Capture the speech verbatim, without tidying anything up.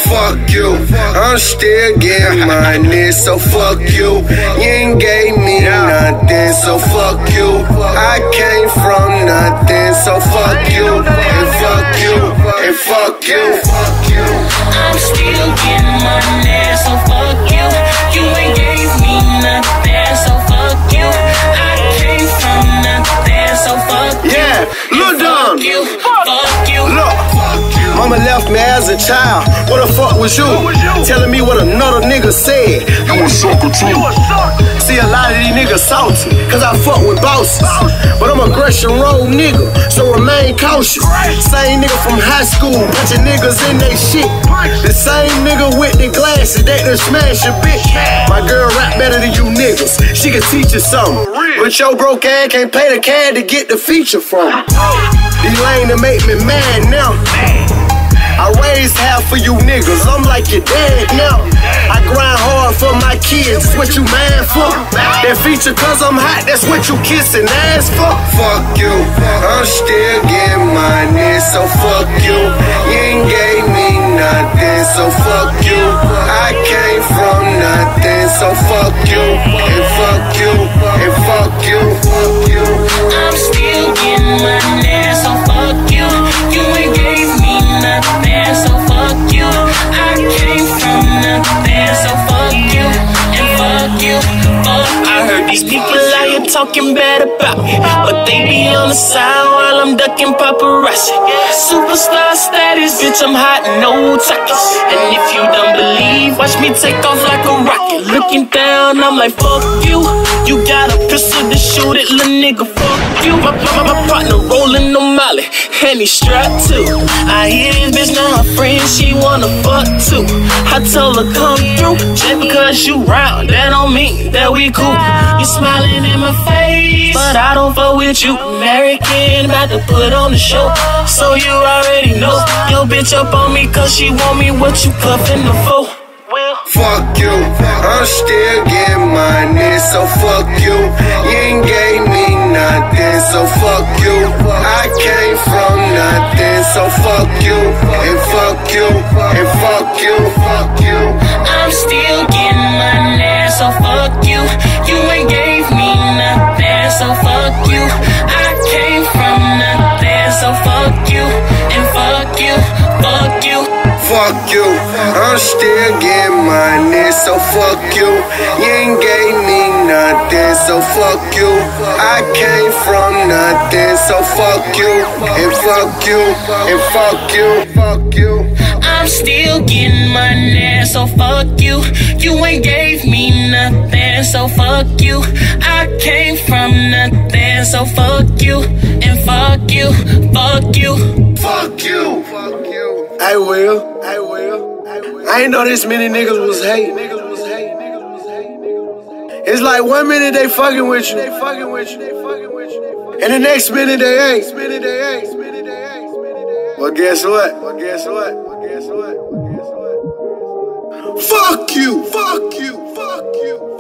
Fuck you, I'm still getting money, so fuck you. You ain't gave me nothing, so fuck you. I came from nothing, so fuck you. And fuck you, and fuck you. I'm still getting money, so fuck you. You ain't gave me nothing, so fuck you. I came from nothing, so fuck you. Yeah, look down. Fuck you, fuck you. Look, mama left me as a child. What the fuck was you? Telling me what another nigga said. You a sucker too. See, a lot of these niggas salty, cause I fuck with bosses. But I'm a aggression road nigga, so remain cautious. Same nigga from high school, bunch of niggas in they shit. The same nigga with the glasses, they done smash a bitch. My girl rap better than you niggas, she can teach you something. But your broke ass can't pay the cad to get the feature from. These lame to make me mad now. I raised half for you niggas, I'm like your dad now. I grind hard for my kids, that's what you mad for. That feature cause I'm hot, that's what you kissing ass for. Fuck you, I'm still getting money, so fuck you. You ain't gave me nothing, so fuck you. I came from nothing, so fuck you. And fuck you, and fuck you, fuck you. I'm still getting money, so fuck you. You ain't gave me nothing, so fuck you. I came from nothing, so fuck you. And fuck you, fuck you. I heard these people out here talking bad about me, but they be on the side while I'm ducking paparazzi. Superstar status, bitch, I'm hot, no talkies. And if you don't believe, watch me take off like a rocket. Looking down, I'm like, fuck you. You got a pistol to shoot it, little nigga, fuck you. My, my, my partner rolling on Molly, and he strapped too. I hear this bitch, now her friend, she wanna fuck too. I told her come through, just because you round, that don't mean that we cool. You smiling in my face, but I don't fuck with you. American, about to put on the show, so you already know. Yo bitch up on me cause she want me, what you cuffin' the for? Fuck you, I'm still getting money, so fuck you. You ain't gave me nothing, so fuck you. I came from nothing, so fuck you. And fuck you, and fuck you, fuck you. I'm still getting money, so fuck you. You ain't gave me nothing, so fuck you. I came from nothing, so fuck you. And fuck you, fuck you. Fuck you, I'm still getting money, so fuck you. You ain't gave me nothing, so fuck you. I came from nothing, so fuck you. And fuck you, and fuck you, fuck you. I'm still getting money, so fuck you. You ain't gave me nothing, so fuck you. I came from nothing, so fuck you. And fuck you, fuck you. Fuck you, fuck you. I will, I will, I will. I ain't know this many niggas was hating. It's like one minute they fucking with you, they fucking with you, they fucking with you, and the next minute they ain't. Minute they ain't. Minute they ain't. Well, guess what? Well, guess what? Well, guess what? Well, guess what? Fuck you! Fuck you! Fuck you!